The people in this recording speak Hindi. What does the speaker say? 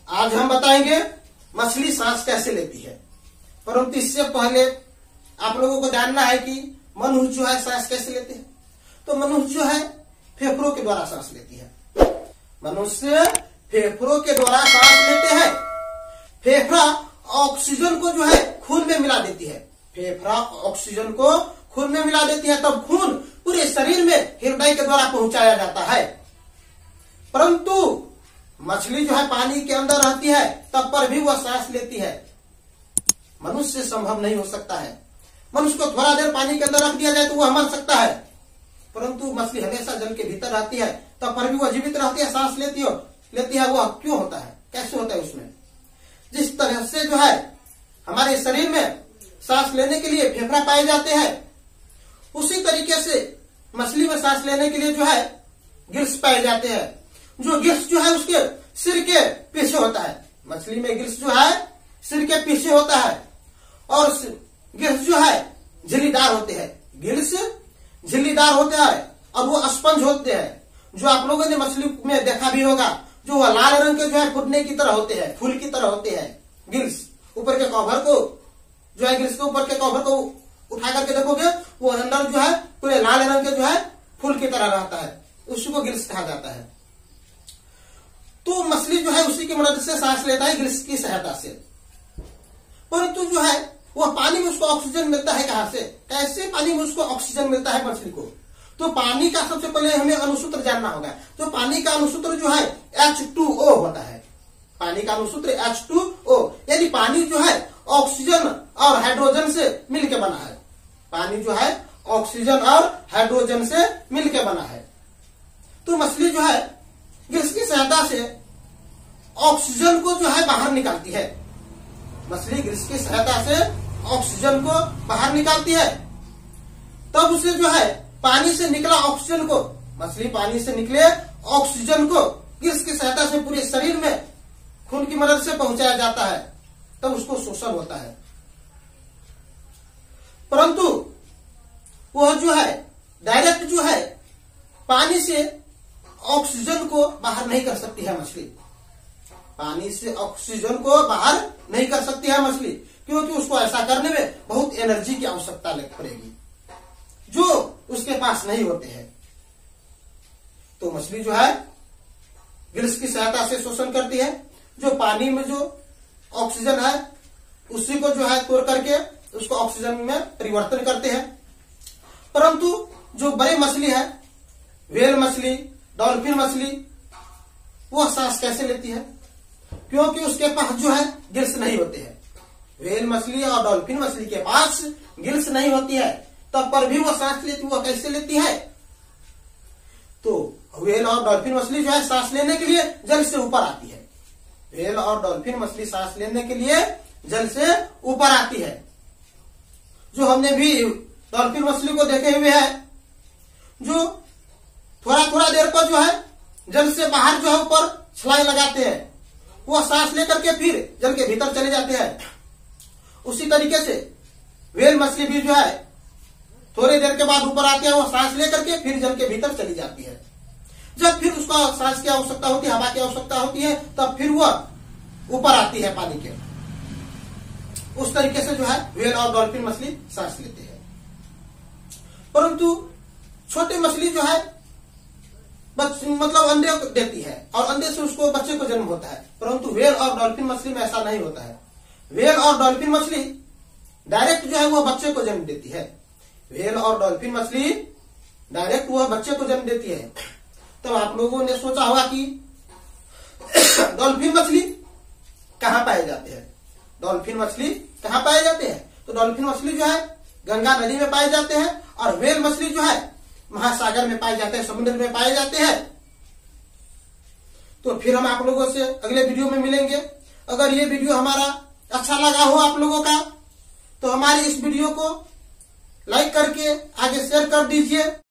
आज हम बताएंगे मछली सांस कैसे लेती है। परंतु इससे पहले आप लोगों को जानना है कि मनुष्य जो है सांस कैसे लेते हैं। तो मनुष्य जो है फेफड़ों के द्वारा सांस लेती है। मनुष्य फेफड़ों के द्वारा सांस लेते हैं। फेफड़ा ऑक्सीजन को जो है खून में मिला देती है। फेफड़ा ऑक्सीजन को खून में मिला देती है, तब खून पूरे शरीर में हृदय के द्वारा पहुंचाया जाता है। परंतु मछली जो है पानी के अंदर रहती है, तब पर भी वह सांस लेती है। मनुष्य से संभव नहीं हो सकता है। मनुष्य को थोड़ा देर पानी के अंदर रख दिया जाए तो वह मर सकता है, परंतु मछली हमेशा जल के भीतर रहती है, तब पर भी वह जीवित रहती है, सांस लेती है। वह क्यों होता है, कैसे होता है उसमें? जिस तरह से जो है हमारे शरीर में सांस लेने के लिए फेफड़ा पाए जाते हैं, उसी तरीके से मछली में सांस लेने के लिए जो है गिल्स पाए जाते हैं। जो गिल्स जो है उसके सिर के पीछे होता है। मछली में गिल्स जो है सिर के पीछे होता है, और गिल्स जो है झिल्लीदार होते हैं। गिल्स झिल्लीदार होते हैं और वो स्पंज होते हैं, जो आप लोगों ने मछली में देखा भी होगा, जो वह लाल रंग के जो है फुटने की तरह होते हैं, फूल की तरह होते हैं। गिल्स ऊपर के कवर को जो है, गिल्स के ऊपर के कवर को उठा करके देखोगे, वो अंदर जो है पूरे लाल रंग के जो है फूल की तरह रहता है, उसी को गिल्स कहा जाता है। तो मछली जो है उसी की मदद से सांस लेता है, गिल्स की सहायता से। परंतु जो है वह पानी में उसको ऑक्सीजन मिलता है। कहां से, कैसे पानी में उसको ऑक्सीजन मिलता है मछली को? तो पानी का सबसे पहले हमें अनुसूत्र जानना होगा। तो पानी का अनुसूत्र जो है H2O होता है। पानी का अनुसूत्र H2O, यानी पानी जो है ऑक्सीजन और हाइड्रोजन से मिलकर बना है। पानी जो है ऑक्सीजन और हाइड्रोजन से मिलकर बना है। तो मछली जो है गिल्स की सहायता से ऑक्सीजन को जो है बाहर निकालती है। मछली गिल्स की सहायता से ऑक्सीजन को बाहर निकालती है, तब उसे जो है पानी से निकला ऑक्सीजन को, मछली पानी से निकले ऑक्सीजन को गिल्स की सहायता से पूरे शरीर में खून की मदद से पहुंचाया जाता है, तब उसको शोषण होता है। परंतु वह जो है डायरेक्ट जो है पानी से ऑक्सीजन को बाहर नहीं कर सकती है मछली। पानी से ऑक्सीजन को बाहर नहीं कर सकती है मछली, क्योंकि उसको ऐसा करने में बहुत एनर्जी की आवश्यकता पड़ेगी, जो उसके पास नहीं होते हैं। तो मछली जो है गिल्स की सहायता से शोषण करती है। जो पानी में जो ऑक्सीजन है उसी को जो है तोड़ करके उसको ऑक्सीजन में परिवर्तन करते हैं। परंतु जो बड़ी मछली है, व्हेल मछली, डॉल्फिन मछली, वो सांस कैसे लेती है? क्योंकि उसके पास जो है गिल्स नहीं होते हैं। व्हेल मछली और डॉल्फिन मछली के पास गिल्स नहीं होती है, तब पर भी वो सांस लेती। वो कैसे लेती है? तो व्हेल और डॉल्फिन मछली जो है सांस लेने के लिए जल से ऊपर आती है। व्हेल और डॉल्फिन मछली सांस लेने के लिए जल से ऊपर आती है। जो हमने भी डॉल्फिन मछली को देखे हुए हैं, जो थोड़ा थोड़ा देर पर जो है जल से बाहर जो है ऊपर छलांग लगाते हैं, वह सांस लेकर के फिर जल के भीतर चले जाते हैं। उसी तरीके से व्हेल मछली भी जो है थोड़ी देर के बाद ऊपर आती है, वो सांस लेकर के फिर जल के भीतर चली जाती है। जब फिर उसका सांस की आवश्यकता होती है, हवा की आवश्यकता होती है, तब फिर वह ऊपर आती है पानी के। उस तरीके से जो है व्हेल और डॉल्फिन मछली सांस लेती है। परंतु छोटी मछली जो है मतलब अंडे देती है और अंडे से उसको बच्चे को जन्म होता है। परंतु व्हेल और डॉल्फिन मछली में ऐसा नहीं होता है। व्हेल और डॉल्फिन मछली डायरेक्ट जो है वह बच्चे को जन्म देती है। व्हेल और डॉल्फिन मछली डायरेक्ट वह बच्चे को जन्म देती है। तब आप लोगों ने सोचा होगा कि डॉल्फिन मछली कहाँ पाए जाते हैं? डॉल्फिन मछली कहाँ पाए जाते हैं? तो डॉल्फिन मछली जो है गंगा नदी में पाए जाते हैं, और व्हेल मछली जो है महासागर में पाए जाते हैं, समुद्र में पाए जाते हैं। तो फिर हम आप लोगों से अगले वीडियो में मिलेंगे। अगर ये वीडियो हमारा अच्छा लगा हो आप लोगों का, तो हमारी इस वीडियो को लाइक करके आगे शेयर कर दीजिए।